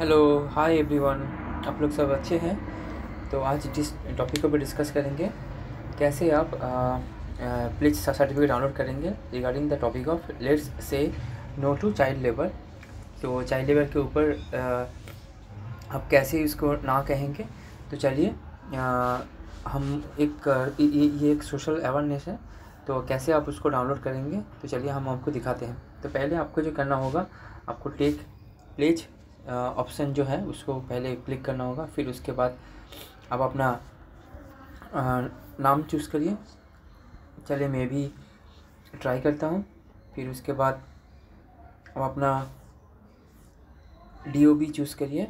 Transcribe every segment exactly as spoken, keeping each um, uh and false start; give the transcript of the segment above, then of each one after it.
Hello, hi everyone. आप लोग सब अच्छे हैं? तो आज जिस टॉपिक को भी डिस्कस करेंगे, कैसे आप प्लीज सर्टिफिकेट डाउनलोड करेंगे regarding the topic of let's say no to child labour. तो चाइल्ड लेबर के ऊपर uh, आप कैसे इसको ना कहेंगे। तो चलिए uh, हम एक uh, ये, ये एक सोशल अवेयरनेस है, तो कैसे आप उसको डाउनलोड करेंगे तो चलिए हम आपको दिखाते हैं। तो पहले आपको जो करना होगा, आपको टेक प्लेज ऑप्शन uh, जो है उसको पहले क्लिक करना होगा। फिर उसके बाद आप अपना uh, नाम चूज़ करिए। चलिए मैं भी ट्राई करता हूँ। फिर उसके बाद आप अपना डी ओ बी चूज़ करिए।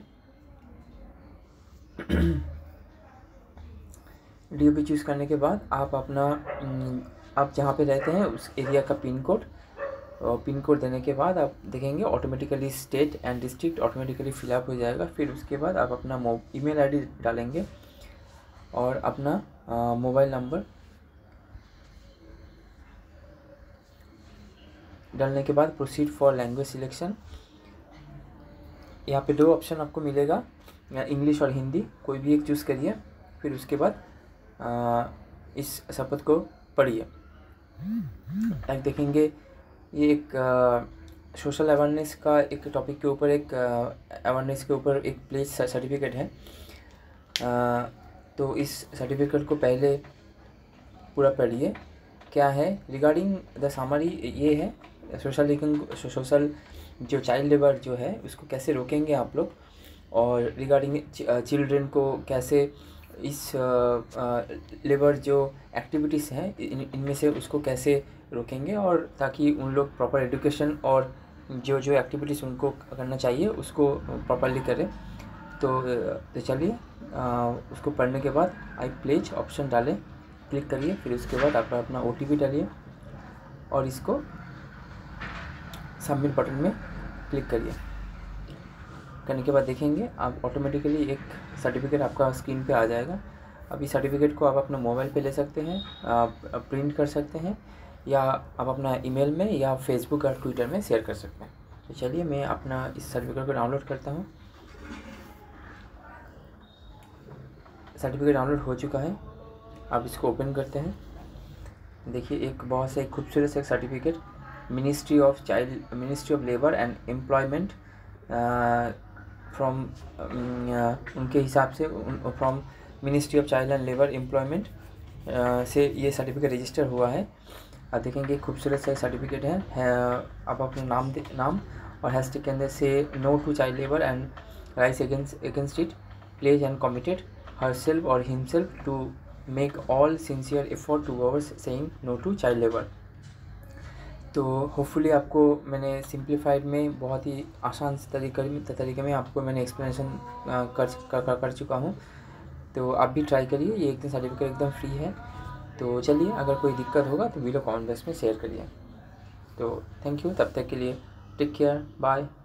डी ओ बी चूज़ करने के बाद आप अपना आप जहाँ पे रहते हैं उस एरिया का पिन कोड और पिन कोड देने के बाद आप देखेंगे automatically state and district automatically fill up हो जाएगा। फिर उसके बाद आप अपना ईमेल आईडी डालेंगे और अपना मोबाइल नंबर डालने के बाद प्रोसीड फॉर लैंग्वेज सिलेक्शन। यहाँ पे दो ऑप्शन आपको मिलेगा, इंग्लिश और हिंदी, कोई भी एक चूज़ करिए। फिर उसके बाद आ, इस शब्द को पढ़िए। लाइक देखेंगे ये एक सोशल अवेयरनेस का एक टॉपिक के ऊपर एक अवेयरनेस के ऊपर एक प्लेज सर्टिफिकेट है। आ, तो इस सर्टिफिकेट को पहले पूरा पढ़िए। क्या है रिगार्डिंग द समरी, ये है सोशल सोशल जो चाइल्ड लेबर जो है उसको कैसे रोकेंगे आप लोग, और रिगार्डिंग चिल्ड्रन को कैसे इस लेबर जो एक्टिविटीज़ हैं इन इनमें से उसको कैसे रोकेंगे, और ताकि उन लोग प्रॉपर एजुकेशन और जो जो एक्टिविटीज़ उनको करना चाहिए उसको प्रॉपरली करें। तो तो चलिए उसको पढ़ने के बाद आई प्लेज ऑप्शन डालें, क्लिक करिए। फिर उसके बाद आप अपना ओ टी पी डालिए और इसको सबमिट बटन में क्लिक करिए। करने के बाद देखेंगे आप ऑटोमेटिकली एक सर्टिफिकेट आपका स्क्रीन पे आ जाएगा। अभी सर्टिफिकेट को आप अपना मोबाइल पे ले सकते हैं, आप प्रिंट कर सकते हैं, या आप अपना ईमेल में या फेसबुक और ट्विटर में शेयर कर सकते हैं। तो चलिए मैं अपना इस सर्टिफिकेट को डाउनलोड करता हूँ। सर्टिफिकेट डाउनलोड हो चुका है, आप इसको ओपन करते हैं। देखिए एक बहुत से खूबसूरत से certificate ministry of child ministry of labour and employment from उनके हिसाब से from ministry of child and labour employment से ये सर्टिफिकेट रजिस्टर हुआ है। आप देखेंगे खूबसूरत सा सर्टिफिकेट है, है आप अपना नाम नाम और हैशटैग के अंदर से no to child labour and rise against against it pledge and committed herself or himself to make all sincere effort towards saying no to child labor। तो होपफुली आपको मैंने सिंप्लीफाइड में बहुत ही आसान तरीके तरीके में आपको मैंने एक्सप्लेनेशन कर कर कर चुका हूँ। तो आप भी ट्राई करिए, ये एकदम सर्टिफिकेट एकदम फ्री है। तो चलिए अगर कोई दिक्कत होगा तो वीडियो कमेंट बॉक्स में शेयर करिए। तो थैंक यू, तब तक के लिए टेक केयर, बाय।